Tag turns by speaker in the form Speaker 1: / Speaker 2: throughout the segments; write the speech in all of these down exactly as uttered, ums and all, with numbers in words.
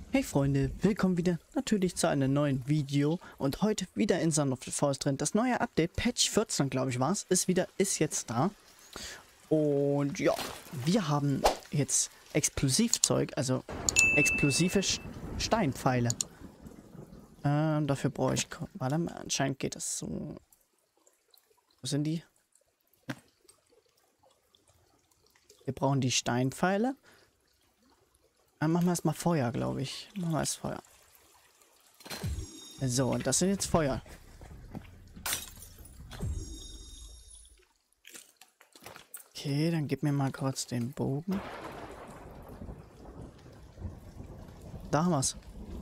Speaker 1: Hey Freunde, willkommen wieder natürlich zu einem neuen Video und heute wieder in Son of the Forest drin. Das neue Update, Patch vierzehn glaube ich war es, ist wieder, ist jetzt da. Und ja, wir haben jetzt Explosivzeug, also explosive Steinpfeile. Ähm, dafür brauche ich, warte mal, anscheinend geht das so. Wo sind die? Wir brauchen die Steinpfeile. Dann machen wir erstmal Feuer, glaube ich. Machen wir erst Feuer. So, und das sind jetzt Feuer. Okay, dann gib mir mal kurz den Bogen. Da haben wir es.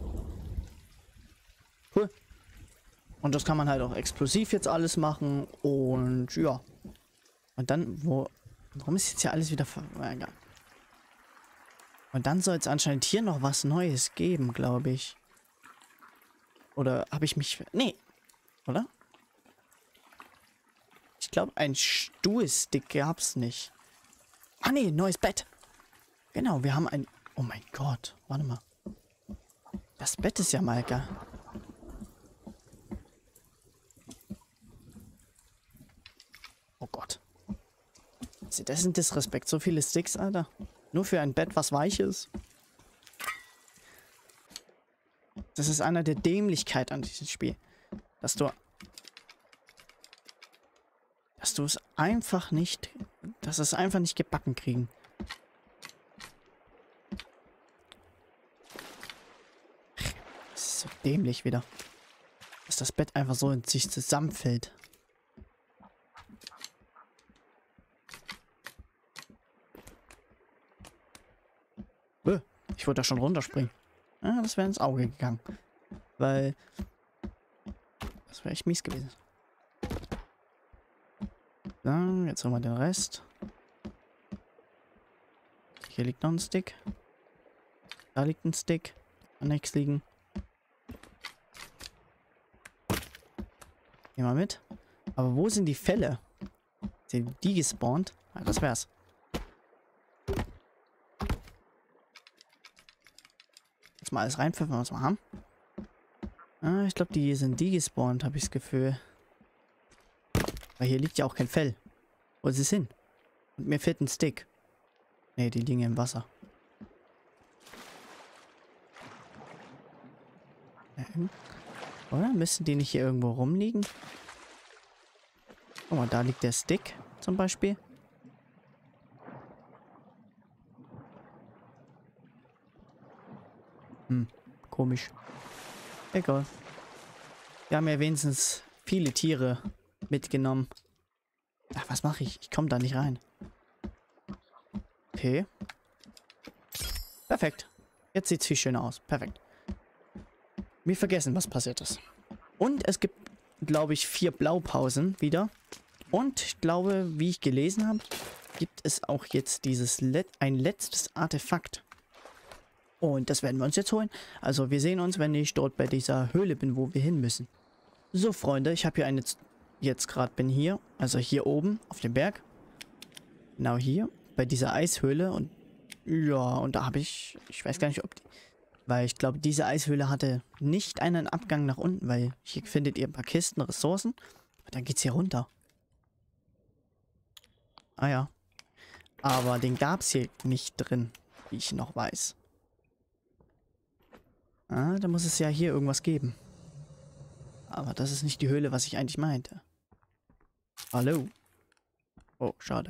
Speaker 1: Cool. Und das kann man halt auch explosiv jetzt alles machen. Und ja. Und dann, wo... Warum ist jetzt hier alles wieder... Ver egal. Und dann soll es anscheinend hier noch was Neues geben, glaube ich. Oder habe ich mich... Nee. Oder? Ich glaube, ein Stuhlstick gab es nicht. Ah, nee, neues Bett. Genau, wir haben ein... Oh mein Gott. Warte mal. Das Bett ist ja mal geil. Oh Gott. Das ist ein Disrespekt. So viele Sticks, Alter. Nur für ein Bett, was weich ist. Das ist einer der Dämlichkeit an diesem Spiel. Dass du... Dass du es einfach nicht... Dass es einfach nicht gebacken kriegen. Das ist so dämlich wieder. Dass das Bett einfach so in sich zusammenfällt. Ich wollte da schon runterspringen. Ah, das wäre ins Auge gegangen. Weil... Das wäre echt mies gewesen. So, jetzt holen wir den Rest. Hier liegt noch ein Stick. Da liegt ein Stick. Kann nichts liegen. Nehmen wir mit. Aber wo sind die Fälle? Sind die gespawnt? Ah, das wär's. Jetzt mal alles reinpfeffern, was wir haben. Ah, ich glaube, die sind die gespawnt, habe ich das Gefühl. Weil hier liegt ja auch kein Fell. Wo ist es hin? Und mir fehlt ein Stick. Ne, die liegen im Wasser. Ähm, oder? Müssen die nicht hier irgendwo rumliegen? Guck mal, da liegt der Stick zum Beispiel. Hm, komisch. Egal. Wir haben ja wenigstens viele Tiere mitgenommen. Ach, was mache ich? Ich komme da nicht rein. Okay. Perfekt. Jetzt sieht es viel schöner aus. Perfekt. Wir vergessen, was passiert ist. Und es gibt, glaube ich, vier Blaupausen wieder. Und ich glaube, wie ich gelesen habe, gibt es auch jetzt dieses Let ein letztes Artefakt. Und das werden wir uns jetzt holen. Also wir sehen uns, wenn ich dort bei dieser Höhle bin, wo wir hin müssen. So, Freunde, ich habe hier eine... Jetzt gerade bin hier, also hier oben auf dem Berg. Genau hier, bei dieser Eishöhle. Und ja, und da habe ich... Ich weiß gar nicht, ob die... Weil ich glaube, diese Eishöhle hatte nicht einen Abgang nach unten, weil hier findet ihr ein paar Kisten, Ressourcen. Und dann geht's hier runter. Ah ja. Aber den gab es hier nicht drin, wie ich noch weiß. Ah, da muss es ja hier irgendwas geben. Aber das ist nicht die Höhle, was ich eigentlich meinte. Hallo. Oh, schade.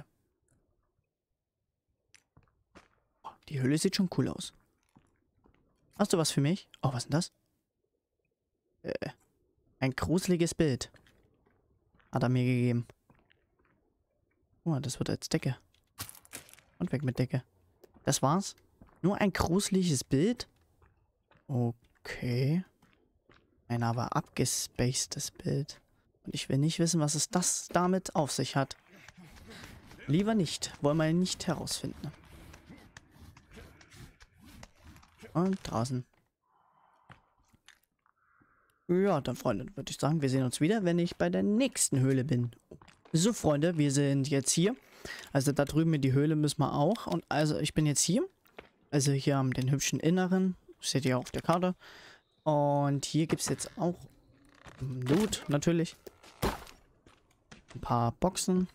Speaker 1: Oh, die Höhle sieht schon cool aus. Hast du was für mich? Oh, was ist denn das? Äh, ein gruseliges Bild. Hat er mir gegeben. Oh, das wird als Decke. Und weg mit Decke. Das war's? Nur ein gruseliges Bild? Okay. Ein aber abgespacedes Bild. Und ich will nicht wissen, was es das damit auf sich hat. Lieber nicht. Wollen wir nicht herausfinden. Und draußen. Ja, dann Freunde, würde ich sagen, wir sehen uns wieder, wenn ich bei der nächsten Höhle bin. So, Freunde, wir sind jetzt hier. Also da drüben in die Höhle müssen wir auch. Und also ich bin jetzt hier. Also hier haben den hübschen Inneren. Seht ihr auf der Karte. Und hier gibt es jetzt auch Loot, natürlich. Ein paar Boxen.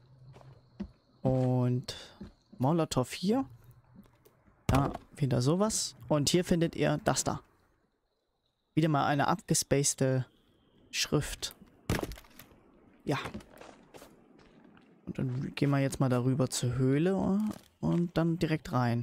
Speaker 1: Und Molotov hier. Da wieder sowas. Und hier findet ihr das da. Wieder mal eine abgespacede Schrift. Ja. Und dann gehen wir jetzt mal darüber zur Höhle und dann direkt rein.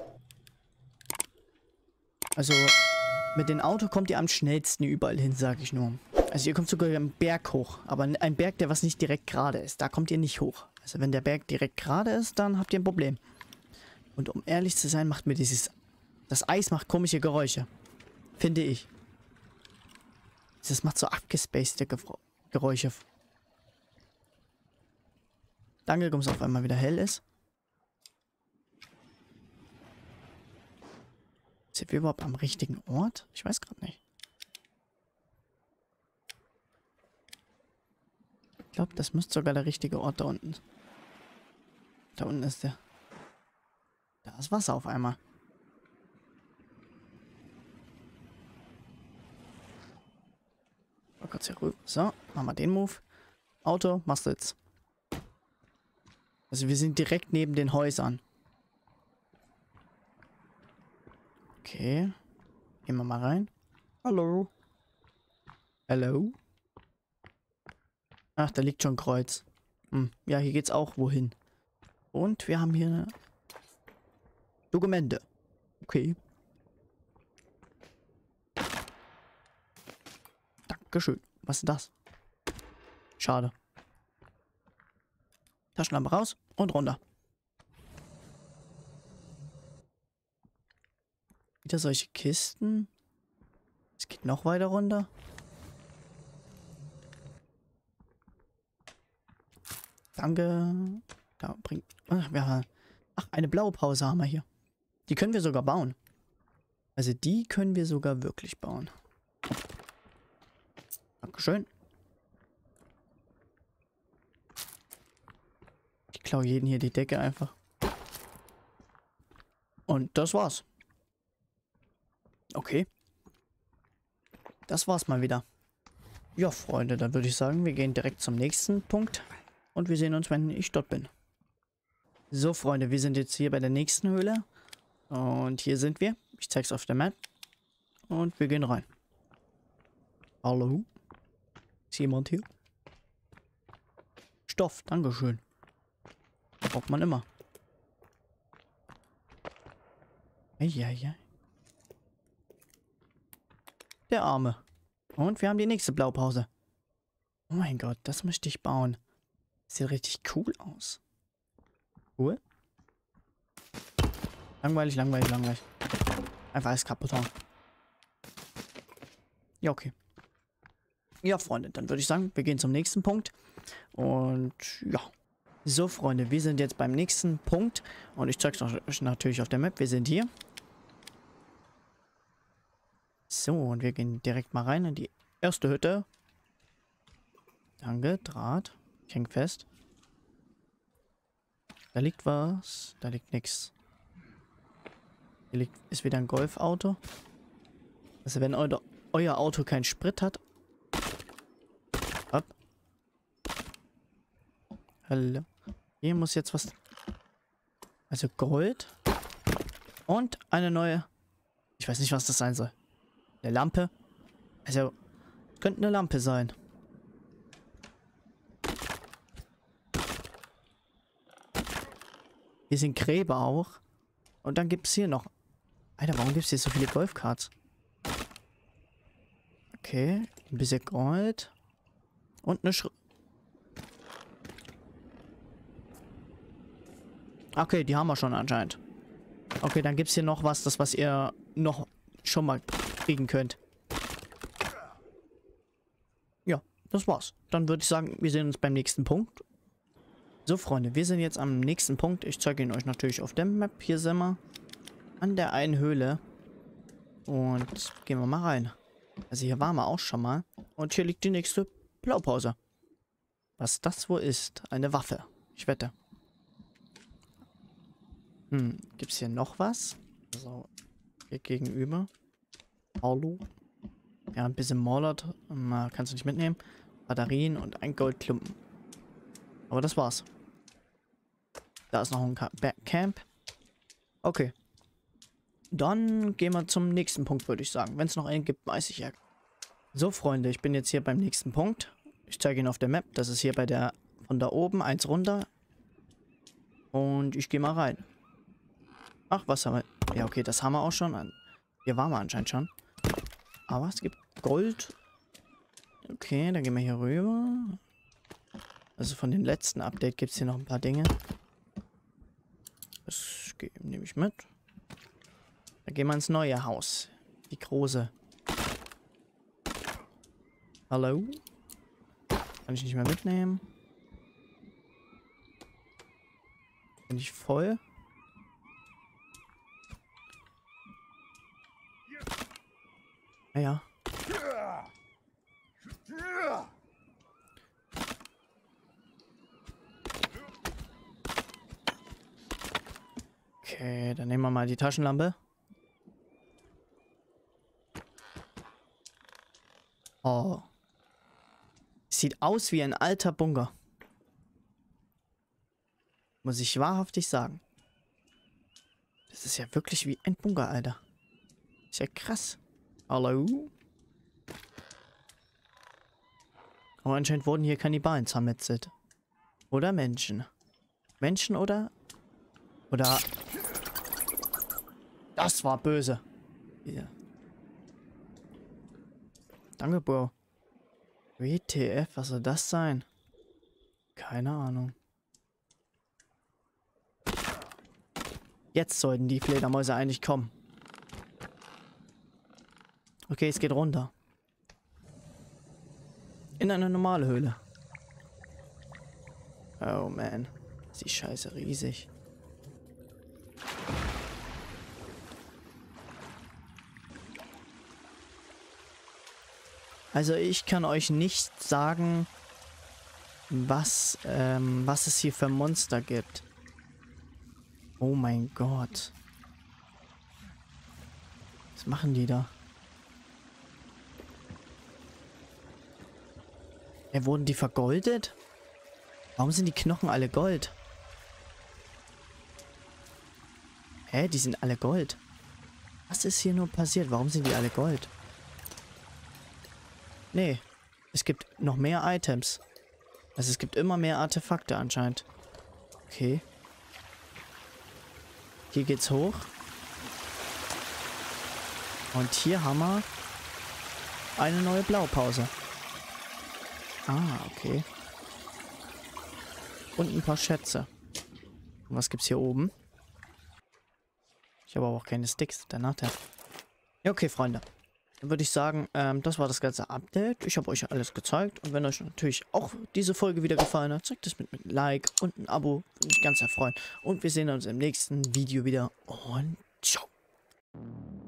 Speaker 1: Also mit dem Auto kommt ihr am schnellsten überall hin, sage ich nur. Also ihr kommt sogar einen Berg hoch. Aber ein Berg, der was nicht direkt gerade ist. Da kommt ihr nicht hoch. Also wenn der Berg direkt gerade ist, dann habt ihr ein Problem. Und um ehrlich zu sein, macht mir dieses... Das Eis macht komische Geräusche. Finde ich. Das macht so abgespacede Geräusche. Danke, dass es auf einmal wieder hell ist. Sind wir überhaupt am richtigen Ort? Ich weiß gerade nicht. Ich glaube, das müsste sogar der richtige Ort da unten. Da unten ist der. Da ist Wasser auf einmal. Mal kurz hier rüber. So, machen wir den Move. Auto, machst du jetzt. Also wir sind direkt neben den Häusern. Okay. Gehen wir mal rein. Hallo. Hallo. Ach, da liegt schon ein Kreuz. Hm. Ja, hier geht's auch wohin. Und wir haben hier Dokumente. Okay. Dankeschön. Was ist das? Schade. Taschenlampe raus und runter. Wieder solche Kisten. Es geht noch weiter runter. Danke. Da bringt. Ach, wir, ach, eine blaue Pause haben wir hier. Die können wir sogar bauen. Also die können wir sogar wirklich bauen. Dankeschön. Ich klaue jeden hier die Decke einfach. Und das war's. Okay. Das war's mal wieder. Ja, Freunde, dann würde ich sagen, wir gehen direkt zum nächsten Punkt. Und wir sehen uns, wenn ich dort bin. So, Freunde, wir sind jetzt hier bei der nächsten Höhle. Und hier sind wir. Ich zeige es auf der Map. Und wir gehen rein. Hallo? Ist jemand hier? Stoff, dankeschön. Braucht man immer. Eieiei. Der Arme. Und wir haben die nächste Blaupause. Oh mein Gott, das möchte ich bauen. Sieht richtig cool aus. Cool. Langweilig, langweilig, langweilig. Einfach alles kaputt haben. Ja, okay. Ja, Freunde, dann würde ich sagen, wir gehen zum nächsten Punkt. Und ja. So, Freunde, wir sind jetzt beim nächsten Punkt. Und ich zeige es euch natürlich auf der Map. Wir sind hier. So, und wir gehen direkt mal rein in die erste Hütte. Danke, Draht. Ich häng fest. Da liegt was. Da liegt nichts. Hier liegt, ist wieder ein Golfauto. Also wenn eu euer Auto keinen Sprit hat. Ab. Hallo. Hier muss jetzt was. Also Gold. Und eine neue. Ich weiß nicht, was das sein soll. Eine Lampe. Also, könnte eine Lampe sein. Hier sind Gräber auch. Und dann gibt es hier noch. Alter, warum gibt es hier so viele Golfkarts? Okay, ein bisschen Gold. Und eine Schrift. Okay, die haben wir schon anscheinend. Okay, dann gibt es hier noch was, das was ihr noch schon mal kriegen könnt. Ja, das war's. Dann würde ich sagen, wir sehen uns beim nächsten Punkt. So, Freunde, wir sind jetzt am nächsten Punkt. Ich zeige ihn euch natürlich auf der Map. Hier sind wir an der einen Höhle. Und gehen wir mal rein. Also hier waren wir auch schon mal. Und hier liegt die nächste Blaupause. Was das wohl ist? Eine Waffe. Ich wette. Hm, gibt es hier noch was? So. Hier gegenüber. Hallo. Ja, ein bisschen Molot. Kannst du nicht mitnehmen. Batterien und ein Goldklumpen. Aber das war's. Da ist noch ein Camp. Okay. Dann gehen wir zum nächsten Punkt, würde ich sagen. Wenn es noch einen gibt, weiß ich ja. So, Freunde, ich bin jetzt hier beim nächsten Punkt. Ich zeige ihn auf der Map. Das ist hier bei der, von da oben, eins runter. Und ich gehe mal rein. Ach, was haben wir? Ja, okay, das haben wir auch schon. Hier waren wir anscheinend schon. Aber es gibt Gold. Okay, dann gehen wir hier rüber. Also von dem letzten Update gibt es hier noch ein paar Dinge. Das nehme ich mit. Da gehen wir ins neue Haus. Die große. Hallo? Kann ich nicht mehr mitnehmen. Bin ich voll? Naja. Okay, dann nehmen wir mal die Taschenlampe. Oh. Sieht aus wie ein alter Bunker. Muss ich wahrhaftig sagen. Das ist ja wirklich wie ein Bunker, Alter. Ist ja krass. Hallo? Aber anscheinend wurden hier Kannibalen zermetzelt. Oder Menschen. Menschen oder... Oder... Das war böse. Ja. Danke, Bro. W T F, was soll das sein? Keine Ahnung. Jetzt sollten die Fledermäuse eigentlich kommen. Okay, es geht runter. In eine normale Höhle. Oh man. Ist die Scheiße riesig. Also ich kann euch nicht sagen, was, ähm, was es hier für Monster gibt. Oh mein Gott. Was machen die da? Ja, wurden die vergoldet? Warum sind die Knochen alle Gold? Hä, die sind alle Gold. Was ist hier nur passiert? Warum sind die alle Gold? Nee, es gibt noch mehr Items. Also es gibt immer mehr Artefakte anscheinend. Okay. Hier geht's hoch. Und hier haben wir eine neue Blaupause. Ah, okay. Und ein paar Schätze. Und was gibt's hier oben? Ich habe aber auch keine Sticks. Der Nachteil. Ja, okay, Freunde. Dann würde ich sagen, ähm, das war das ganze Update. Ich habe euch alles gezeigt. Und wenn euch natürlich auch diese Folge wieder gefallen hat, zeigt es mit, mit einem Like und einem Abo. Würde mich ganz sehr freuen. Und wir sehen uns im nächsten Video wieder. Und ciao.